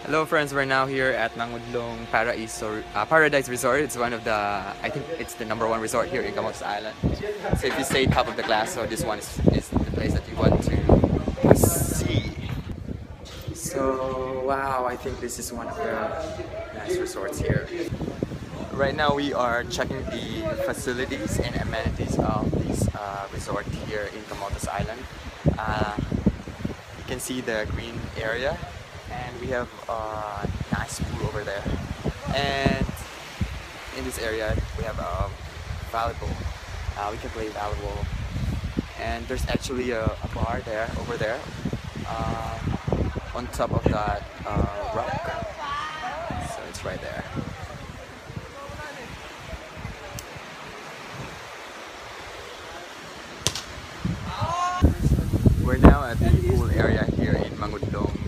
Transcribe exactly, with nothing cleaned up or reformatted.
Hello friends, we're now here at Nangudlong Paraiso, uh, Paradise Resort. It's one of the, I think it's the number one resort here in Camotes Island. So if you stay top of the class, so this one is, is the place that you want to see. So wow, I think this is one of the nice resorts here. Right now we are checking the facilities and amenities of this uh, resort here in Camotes Island. Uh, you can see the green area. And we have a nice pool over there, and in this area we have a volleyball. Uh, we can play volleyball, and there's actually a, a bar there, over there, uh, on top of that uh, rock. So it's right there. We're now at the pool area here in Mangudlong